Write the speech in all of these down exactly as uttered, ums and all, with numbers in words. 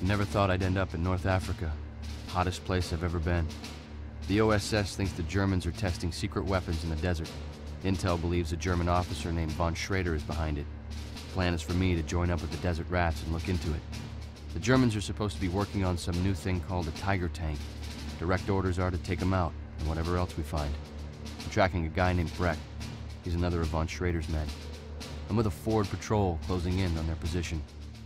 Never thought I'd end up in North Africa. Hottest place I've ever been. The O S S thinks the Germans are testing secret weapons in the desert. Intel believes a German officer named von Schrader is behind it. The plan is for me to join up with the Desert Rats and look into it. The Germans are supposed to be working on some new thing called a Tiger tank. Direct orders are to take them out, and whatever else we find. I'm tracking a guy named Breck. He's another of von Schrader's men. I'm with a Ford patrol closing in on their position.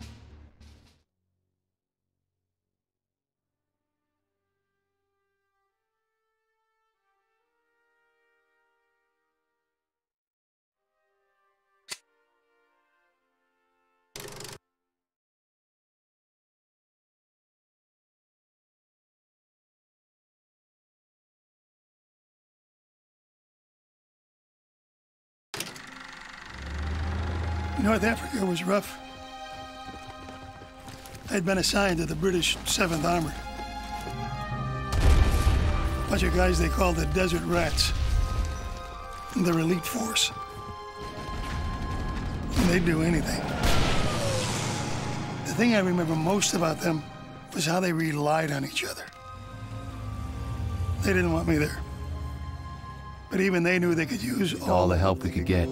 North Africa was rough. I'd been assigned to the British seventh Armored. A bunch of guys they called the Desert Rats. Their elite force. And they'd do anything. The thing I remember most about them was how they relied on each other. They didn't want me there. But even they knew they could use all, all the help we could get.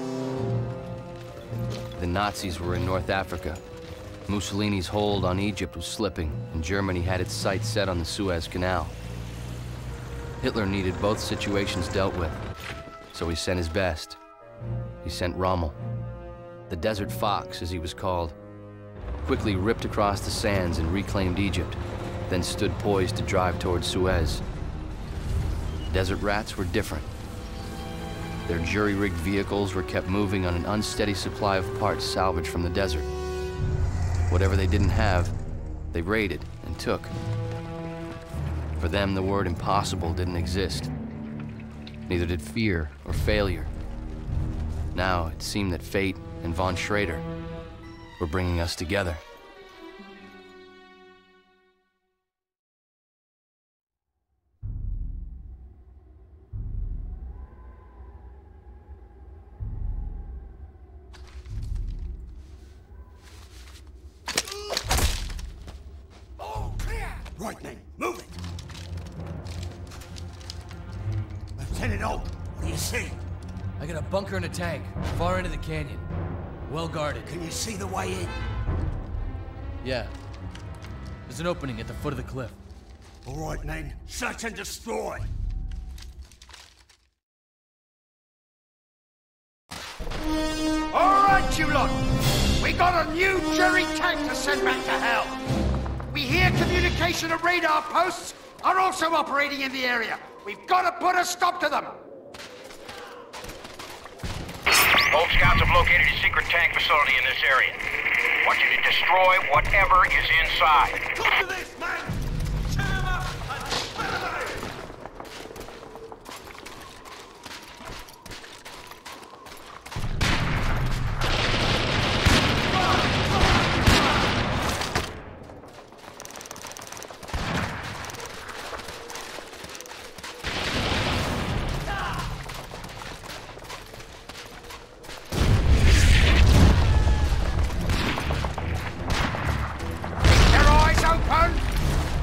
The Nazis were in North Africa. Mussolini's hold on Egypt was slipping, and Germany had its sights set on the Suez Canal. Hitler needed both situations dealt with, so he sent his best. He sent Rommel. The Desert Fox, as he was called, quickly ripped across the sands and reclaimed Egypt, then stood poised to drive towards Suez. Desert Rats were different. Their jury-rigged vehicles were kept moving on an unsteady supply of parts salvaged from the desert. Whatever they didn't have, they raided and took. For them, the word impossible didn't exist. Neither did fear or failure. Now, it seemed that fate and von Schrader were bringing us together. Right, then. Move it! Lieutenant O, what do you see? I got a bunker and a tank, far into the canyon. Well guarded. Can you see the way in? Yeah. There's an opening at the foot of the cliff. All right, men. Search and destroy! All right, you lot! We got a new Jerry tank to send back to hell! We hear communication and radar posts are also operating in the area. We've got to put a stop to them. Old scouts have located a secret tank facility in this area. I want you to destroy whatever is inside. Come to this, man! Cheer him up and spell him out! Their eyes open.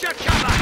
your cover!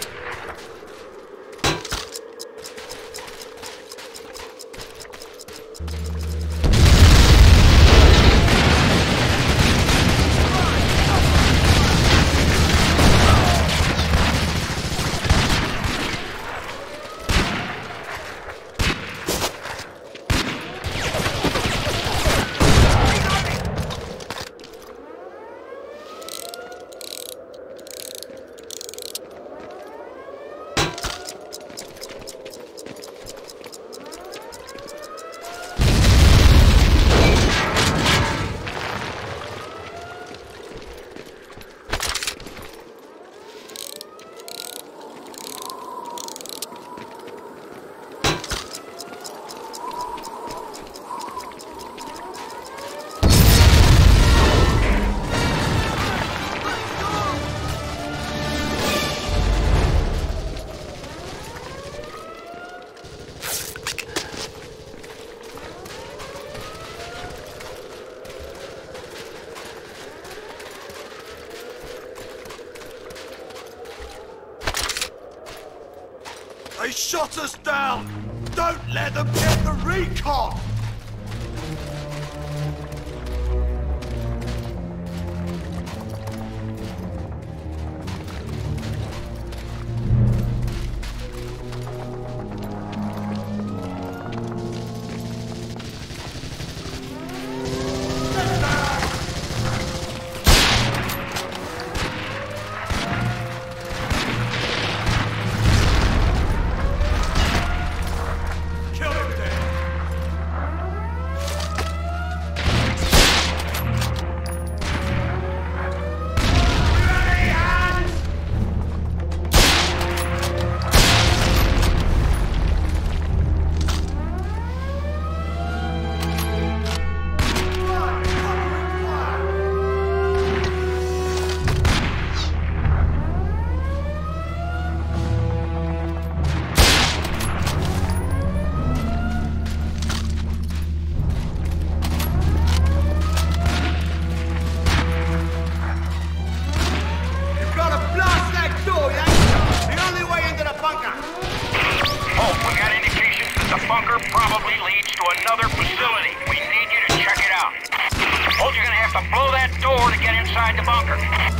They shot us down! Don't let them get the recon! Probably leads to another facility. We need you to check it out. Hold, you're gonna have to blow that door to get inside the bunker.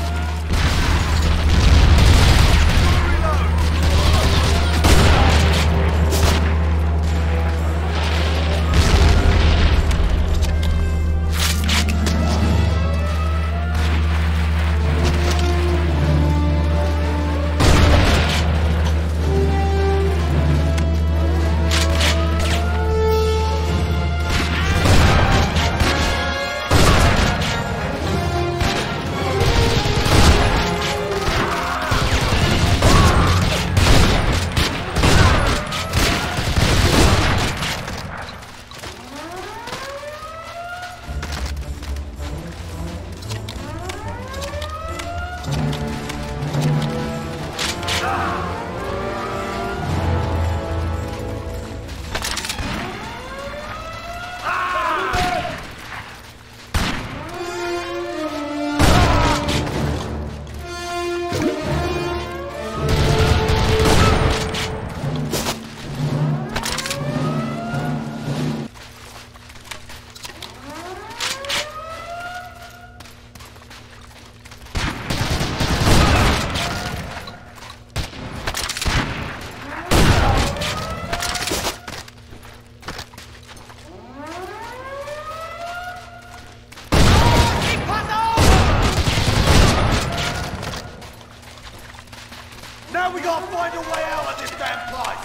Now we gotta find a way out of this damn place!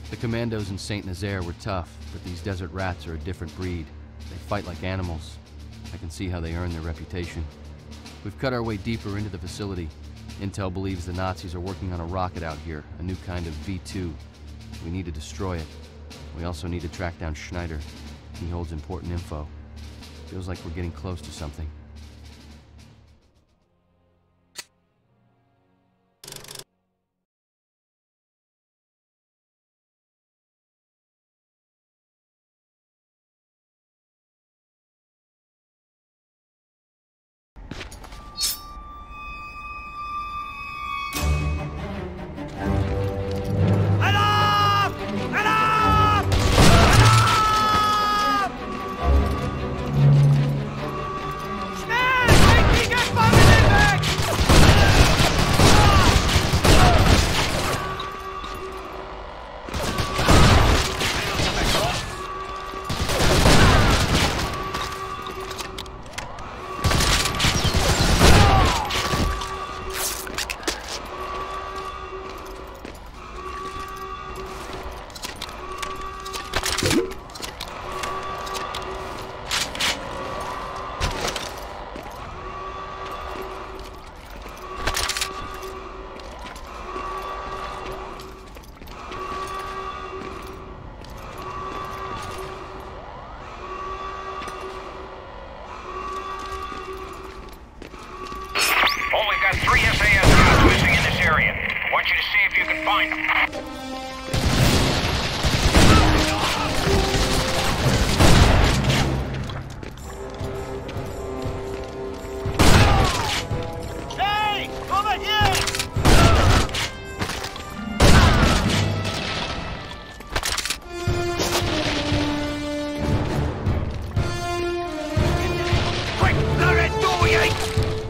The commandos in Saint Nazaire were tough, but these desert rats are a different breed. They fight like animals. I can see how they earn their reputation. We've cut our way deeper into the facility. Intel believes the Nazis are working on a rocket out here, a new kind of V two. We need to destroy it. We also need to track down Schneider. He holds important info. Feels like we're getting close to something. Three S A S guys missing in this area. I want you to see if you can find them. Hey! Over here! Quick! Blow that door, you!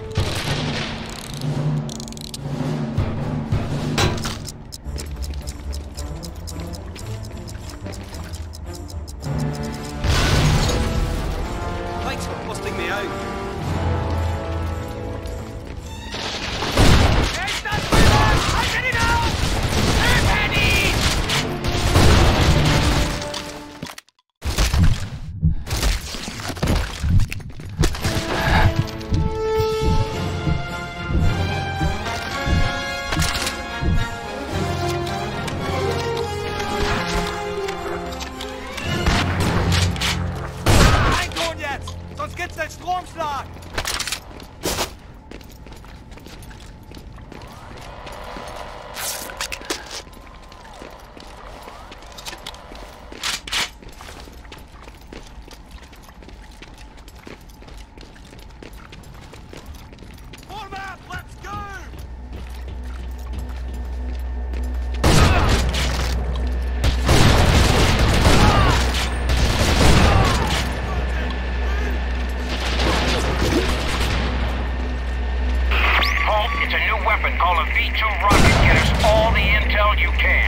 Call a V two rocket. Get us all the intel you can.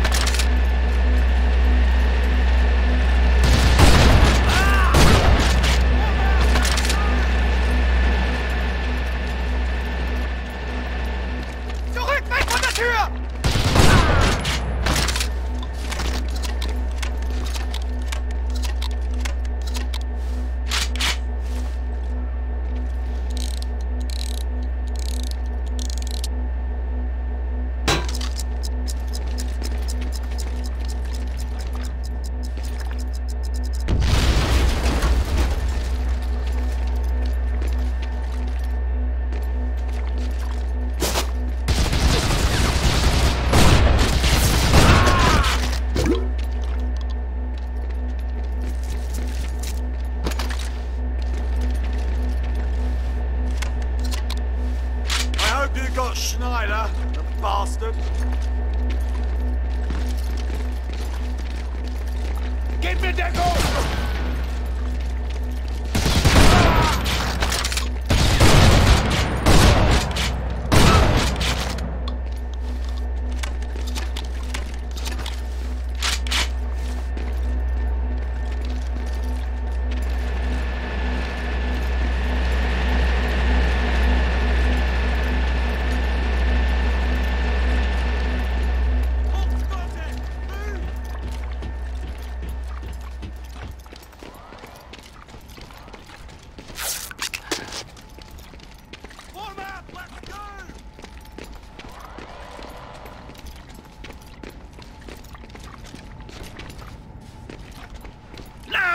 Zurück, weg von der Tür! Got Schneider, the bastard. Give me that goal!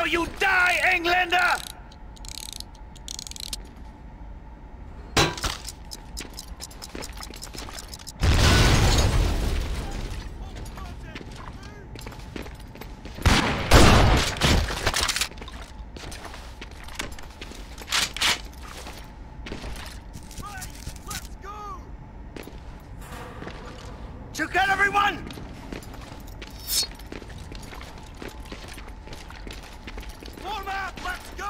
how you die, Englander! You get everyone? Form up, let's go!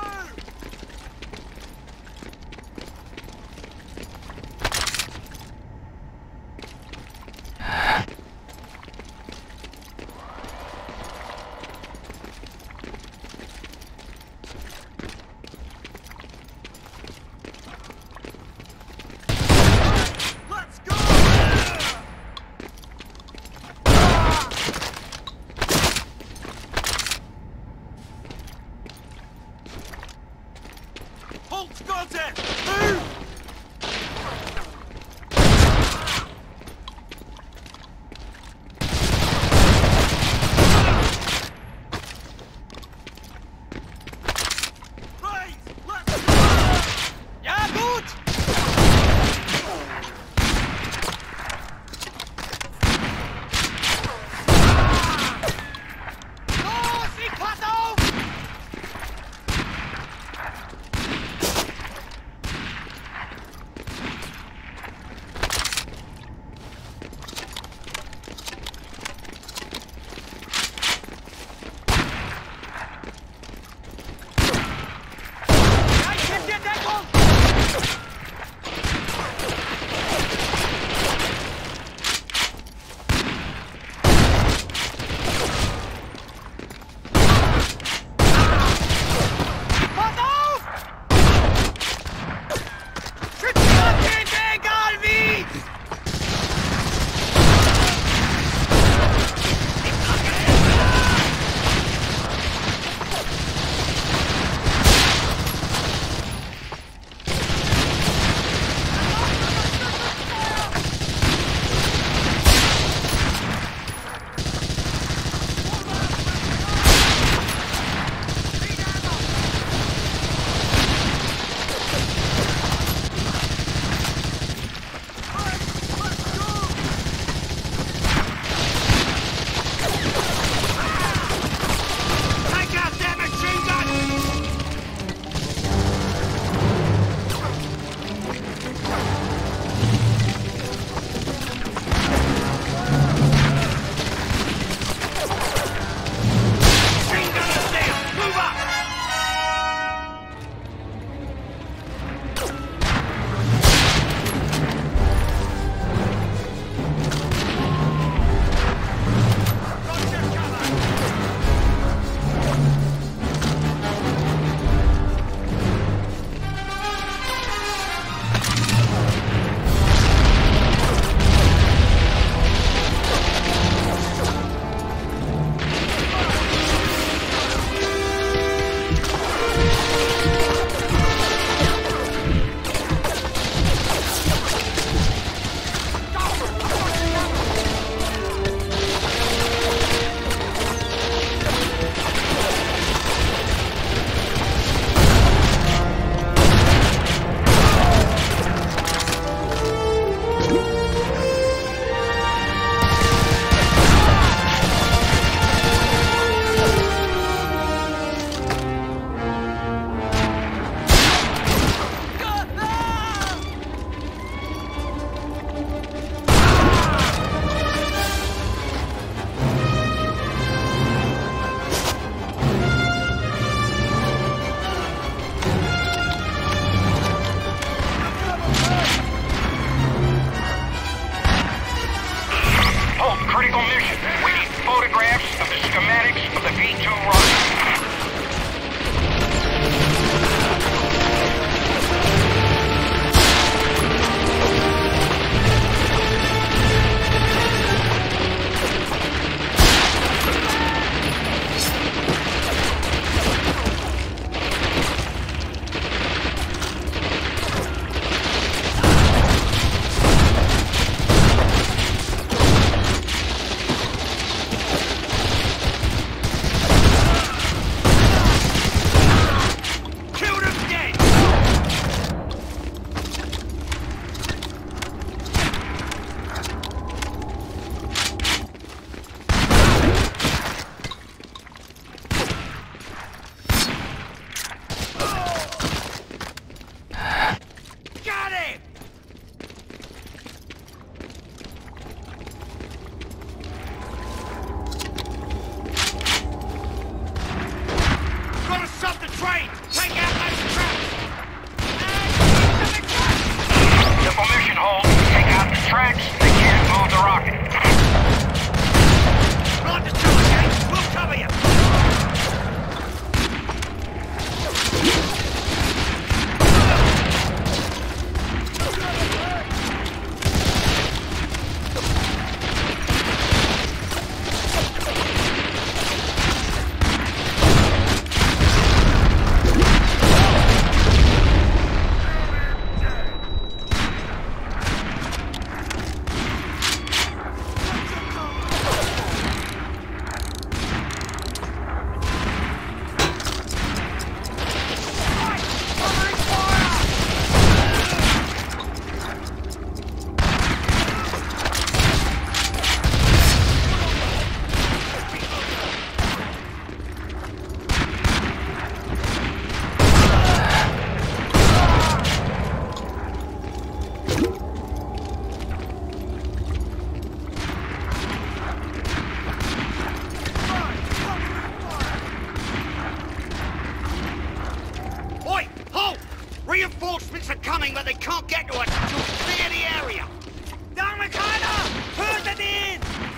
coming, but they can't get to us until we clear the area. Down the corner! Who's it in?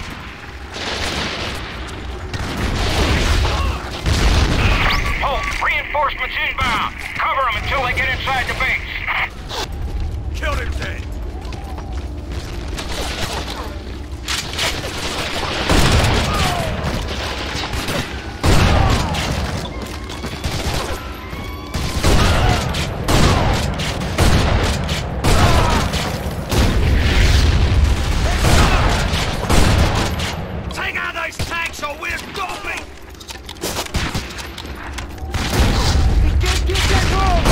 Holt, reinforcements inbound. Cover them until they get inside the base. Killed him dead. Take out those tanks or we're stopping! Get, get, get,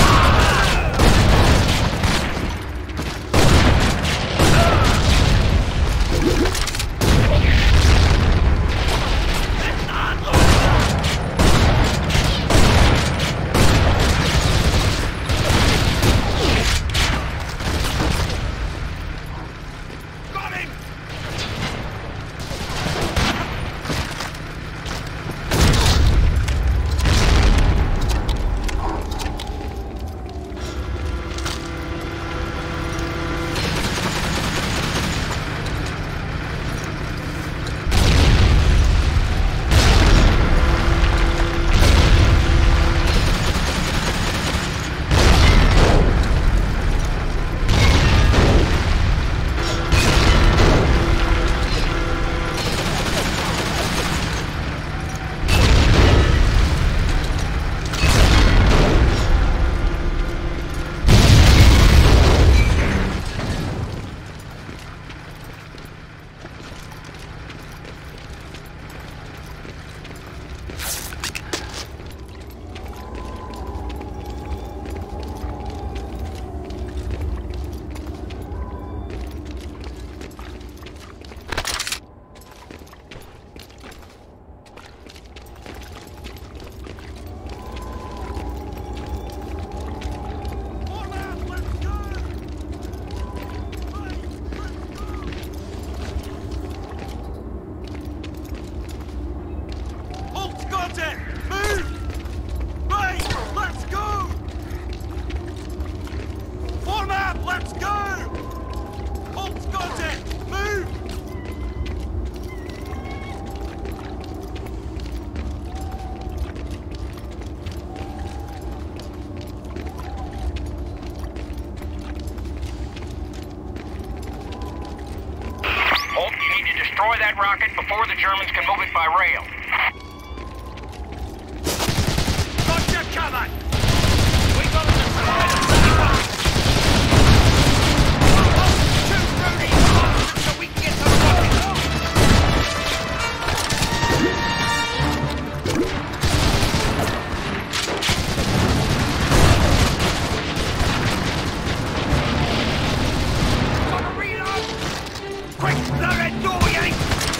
Destroy that rocket before the Germans can move it by rail. Got you covered! We got to destroy the rocket! Shoot through these bastards so we can get to the rocket! Got to reload! Quick, blow that door, Yank!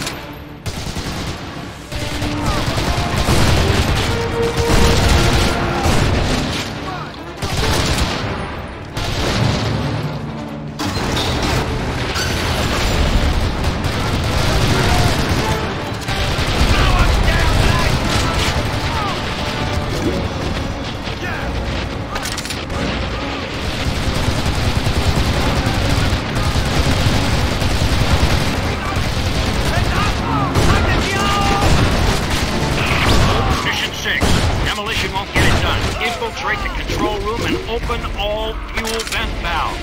Infiltrate the control room and open all fuel vent valves.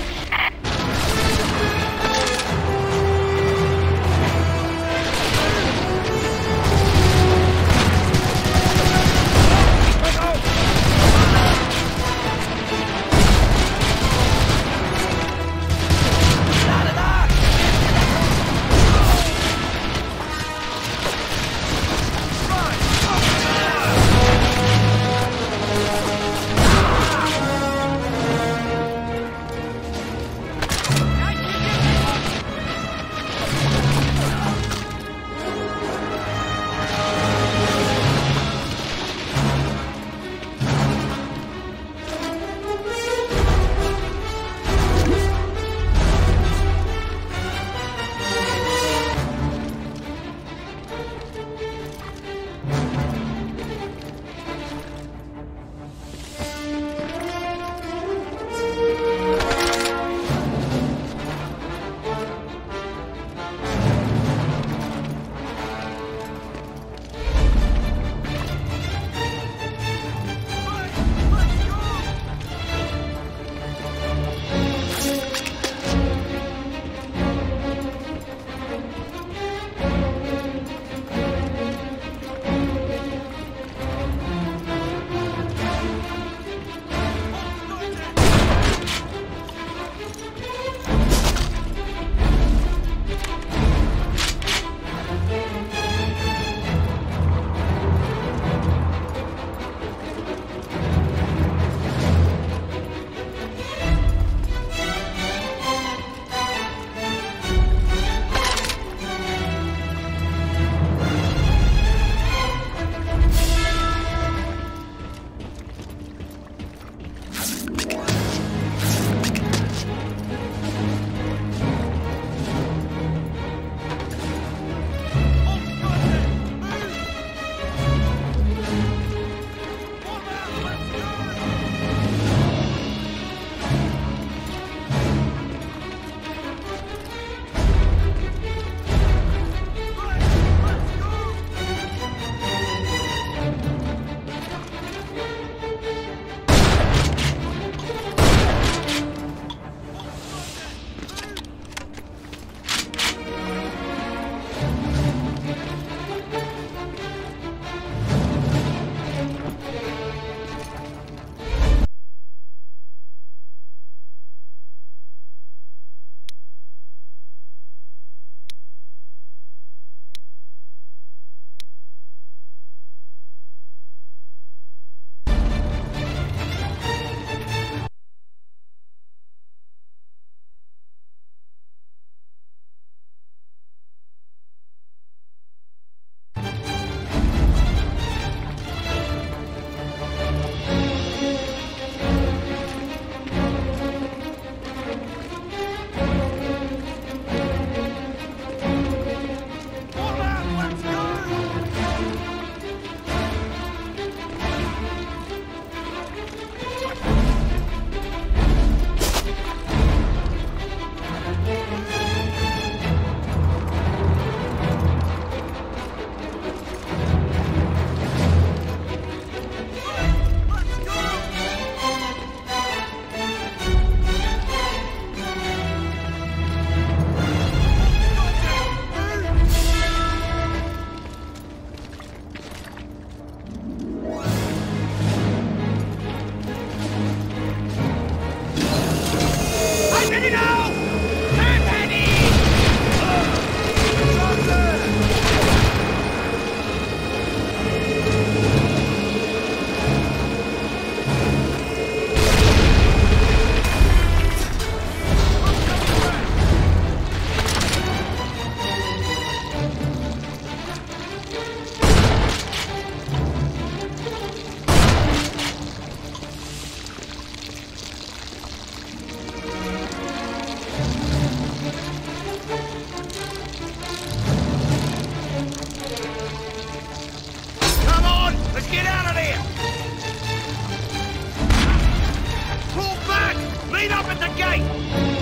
Let's get out of there! Pull back! Lead up at the gate!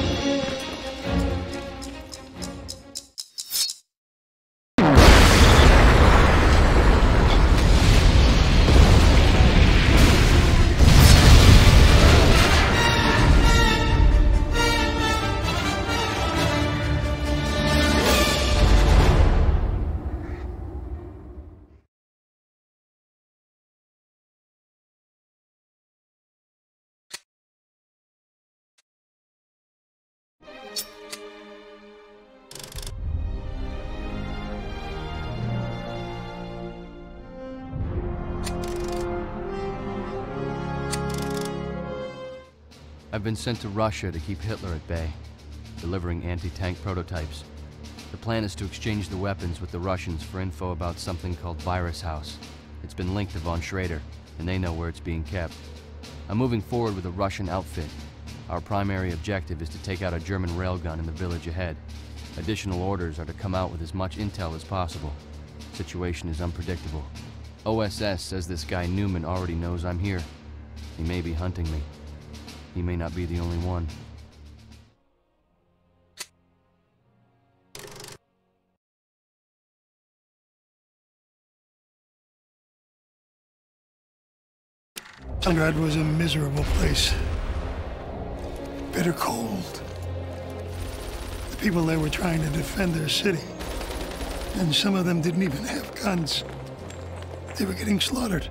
I've been sent to Russia to keep Hitler at bay, delivering anti-tank prototypes. The plan is to exchange the weapons with the Russians for info about something called Virus House. It's been linked to von Schrader, and they know where it's being kept. I'm moving forward with a Russian outfit. Our primary objective is to take out a German railgun in the village ahead. Additional orders are to come out with as much intel as possible. Situation is unpredictable. O S S says this guy Newman already knows I'm here. He may be hunting me. He may not be the only one. Stalingrad was a miserable place. Bitter cold. The people there were trying to defend their city, and some of them didn't even have guns. They were getting slaughtered.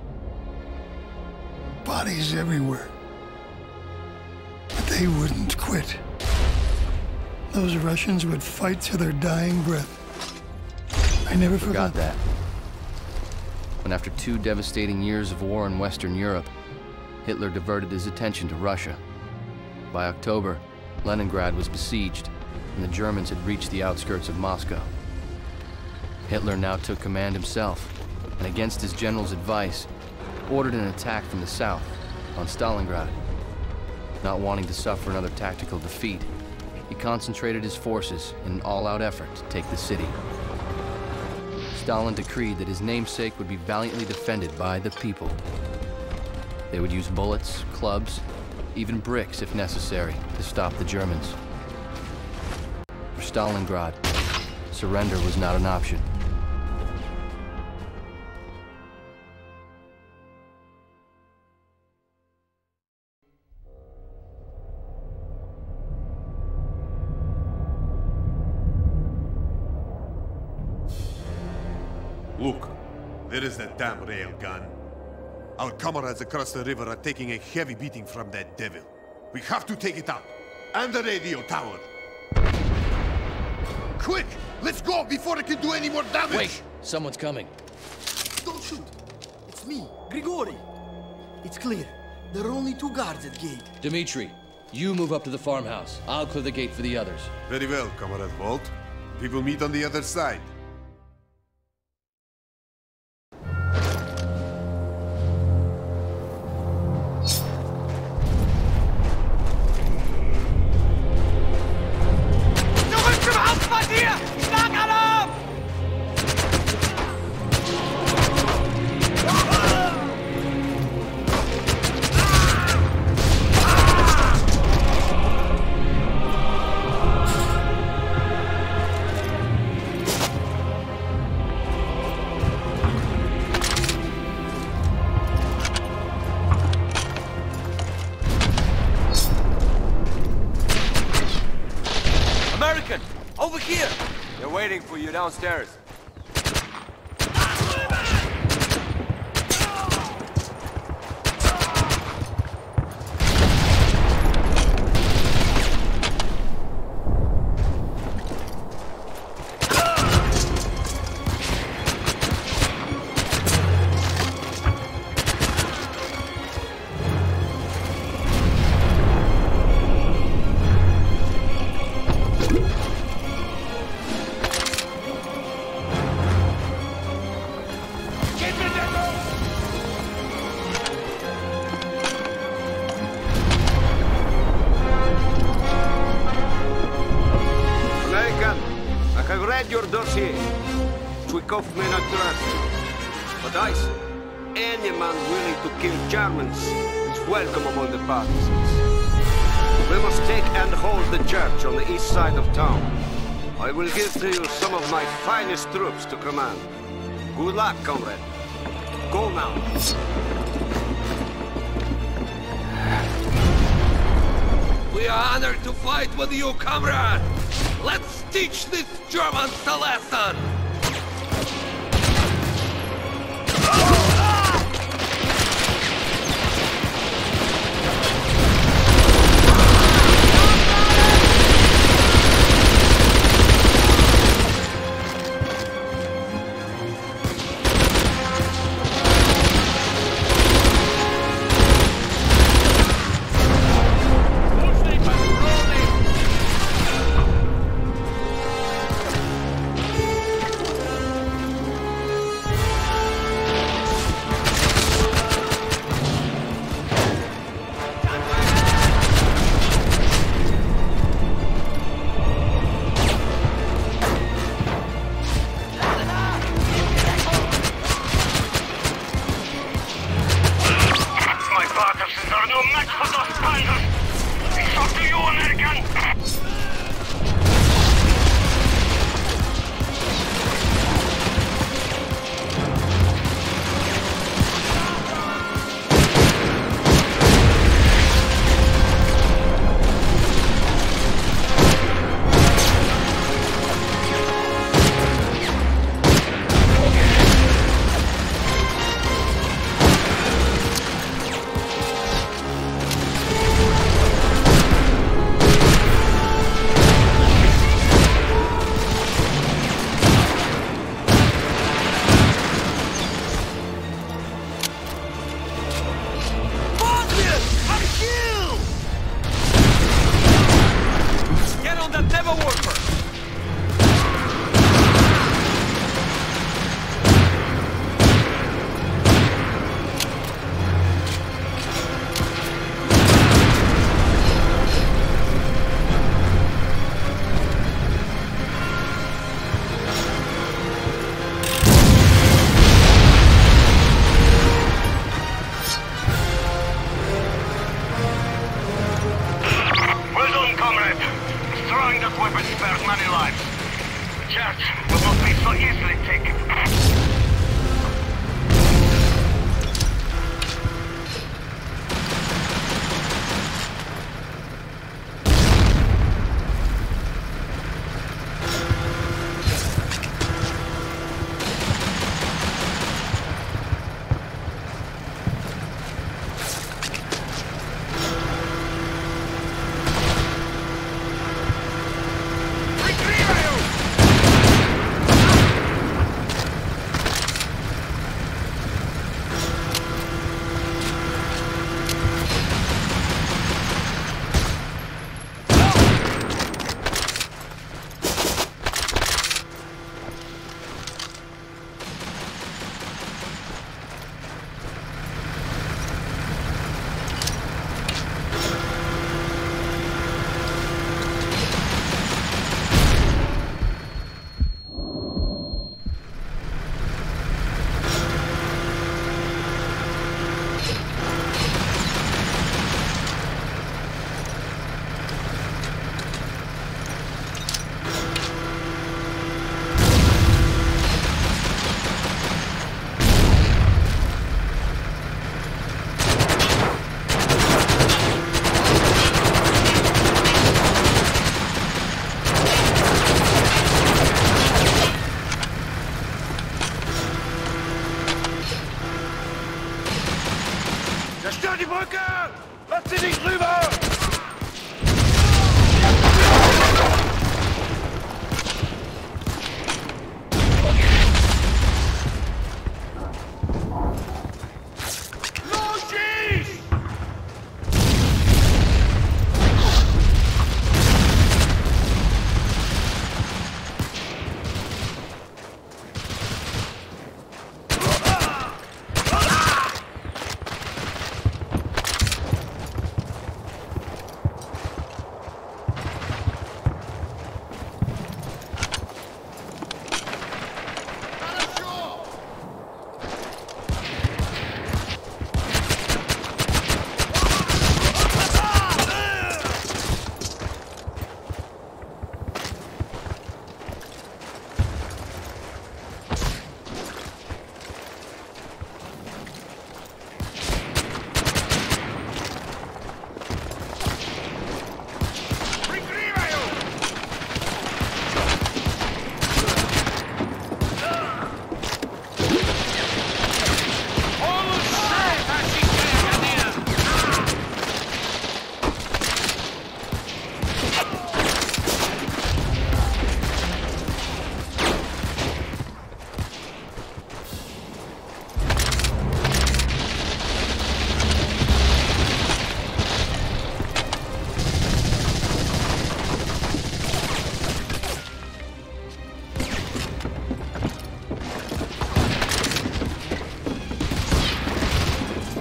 Bodies everywhere. But they wouldn't quit. Those Russians would fight to their dying breath. I never forgot, forgot that. When after two devastating years of war in Western Europe, Hitler diverted his attention to Russia. By October, Leningrad was besieged, and the Germans had reached the outskirts of Moscow. Hitler now took command himself, and against his general's advice, ordered an attack from the south, on Stalingrad. Not wanting to suffer another tactical defeat, he concentrated his forces in an all-out effort to take the city. Stalin decreed that his namesake would be valiantly defended by the people. They would use bullets, clubs, even bricks if necessary, to stop the Germans. For Stalingrad, surrender was not an option. Look, there is that damn railgun. Our comrades across the river are taking a heavy beating from that devil. We have to take it out. And the radio tower. Quick! Let's go before it can do any more damage! Wait! Someone's coming. Don't shoot. It's me, Grigori. It's clear. There are only two guards at gate. Dmitri, you move up to the farmhouse. I'll clear the gate for the others. Very well, Comrade Holt. We will meet on the other side. Over here! They're waiting for you downstairs. Your dossier. Chwikov may not trust, but I say, Any man willing to kill Germans is welcome among the partisans. We must take and hold the church on the east side of town. I will give to you some of my finest troops to command. Good luck, comrade. Go now. We are honored to fight with you, comrade! Let's teach these Germans a lesson!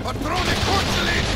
Patrone Portuguese!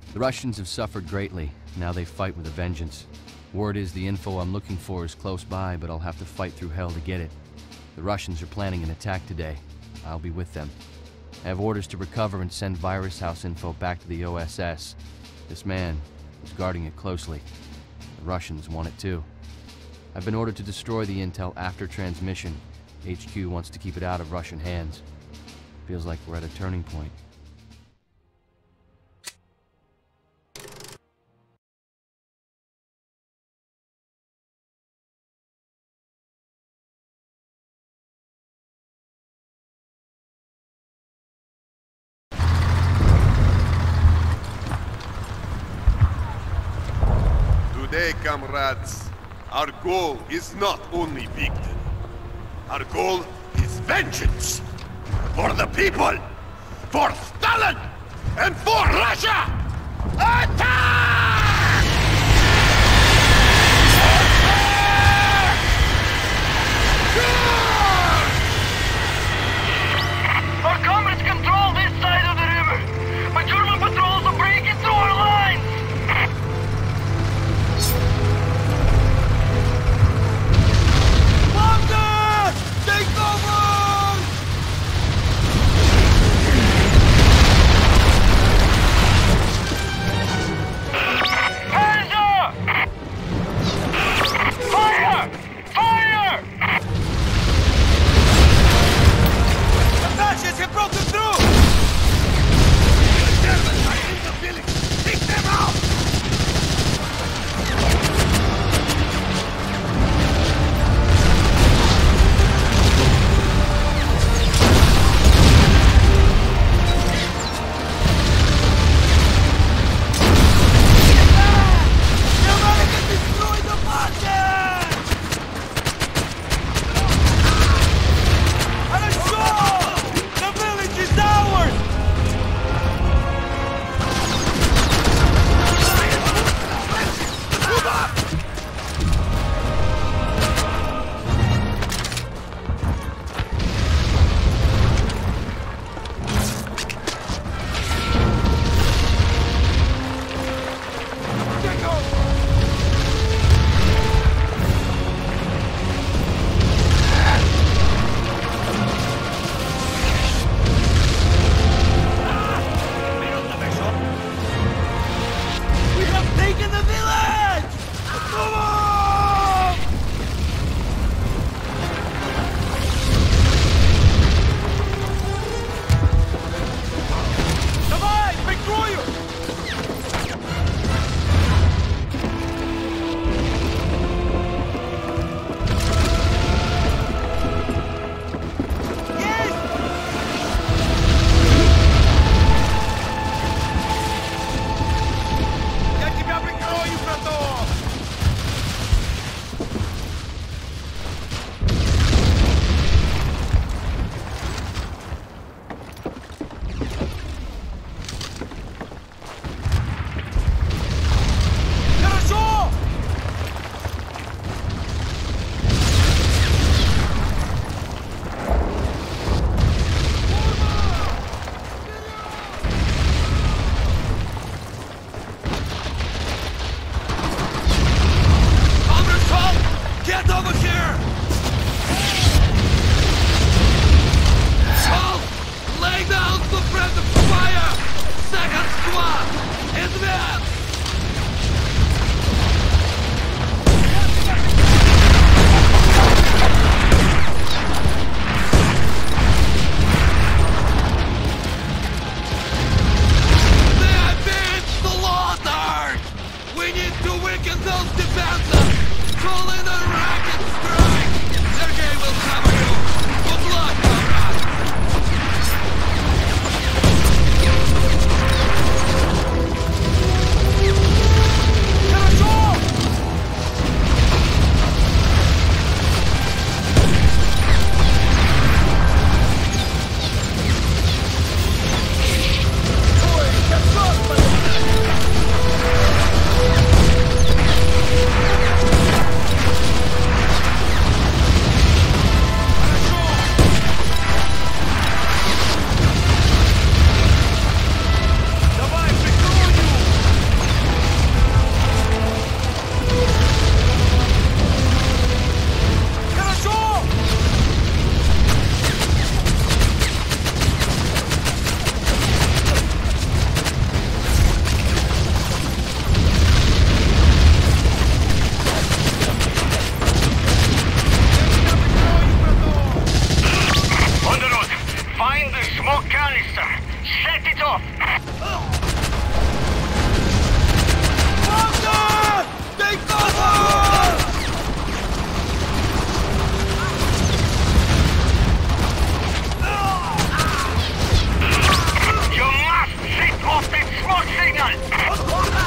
The Russians have suffered greatly. Now they fight with a vengeance. Word is the info I'm looking for is close by, but I'll have to fight through hell to get it. The Russians are planning an attack today. I'll be with them. I have orders to recover and send Virus House info back to the O S S. This man is guarding it closely. The Russians want it too. I've been ordered to destroy the intel after transmission. H Q wants to keep it out of Russian hands. Feels like we're at a turning point. Today, comrades, our goal is not only victory. Our goal is vengeance! For the people! For Stalin! And for Russia! Attack! Our comrades control this side of the river, but German patrols are breaking through our lines! Take over! off! Take cover! You must sit off the smoke signal!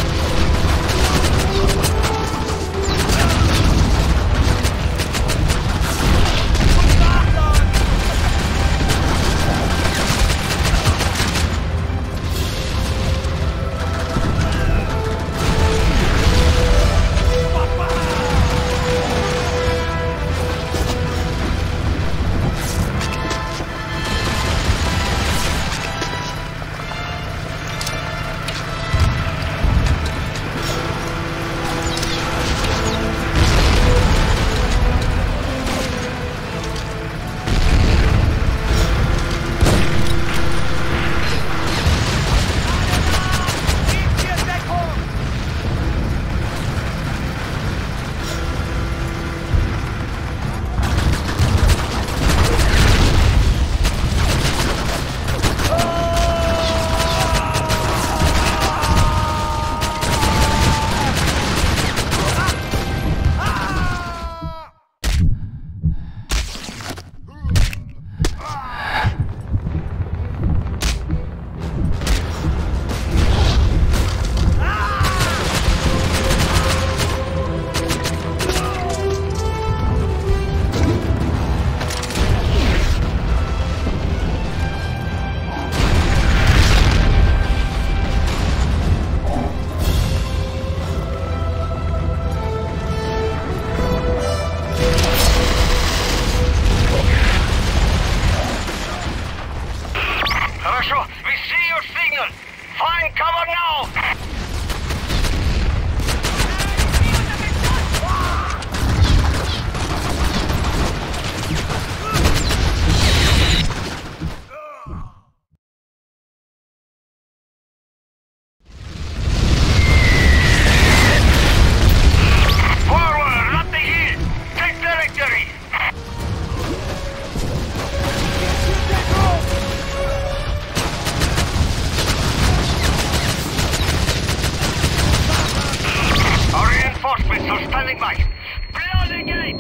Standing by. Blow the gate!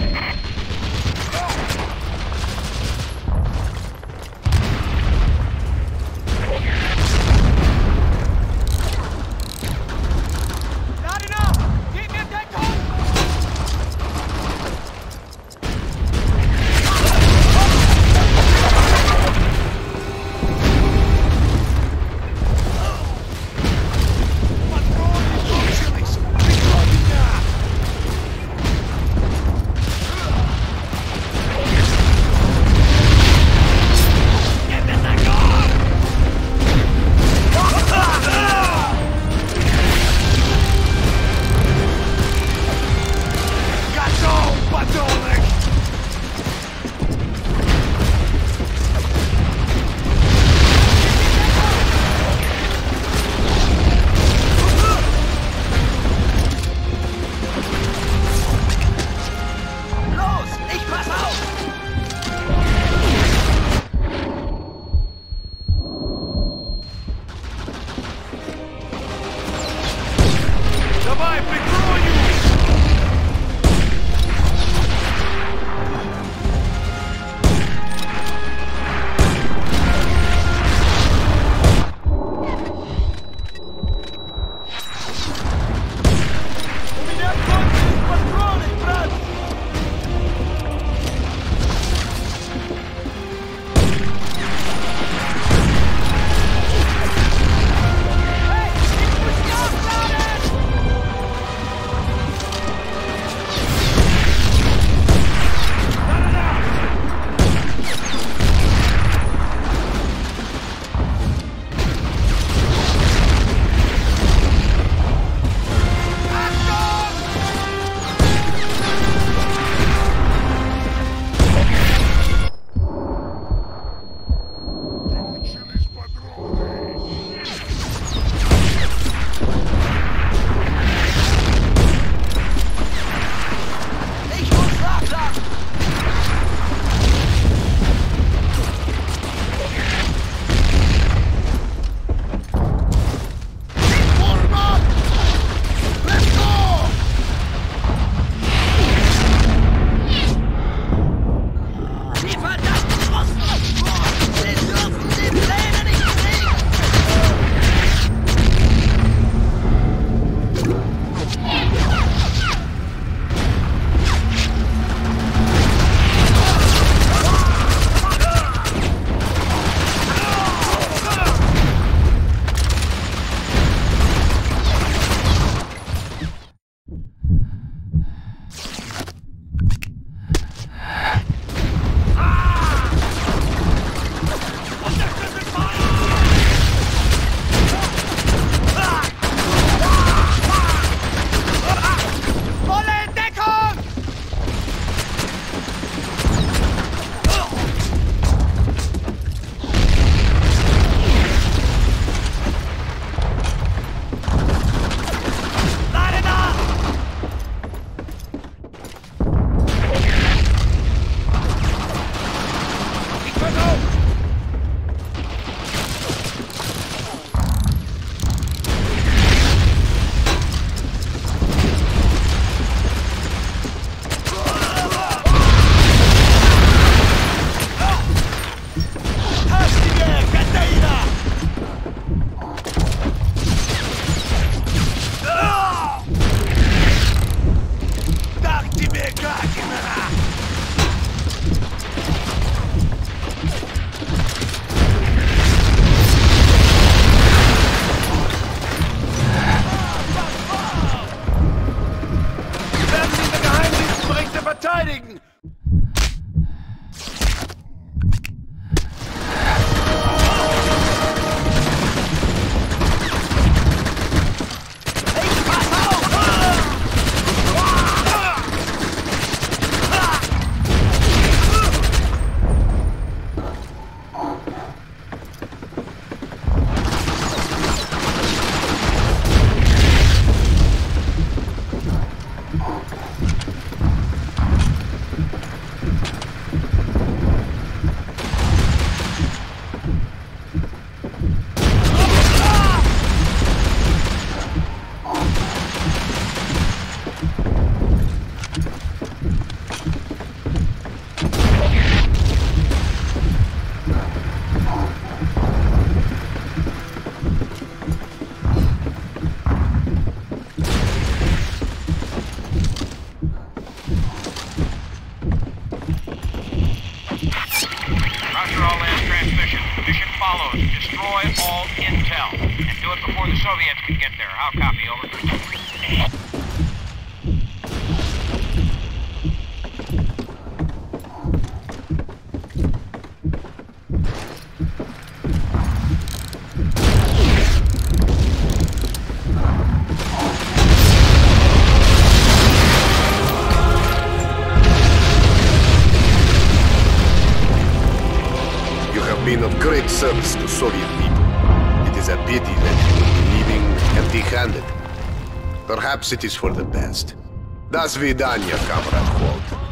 Not enough! Keep me at that call! before the Soviets can get there. I'll copy, over. Been of great service to Soviet people. It is a pity that you will be leaving empty-handed. Perhaps it is for the best. До свидания, Comrade Holt.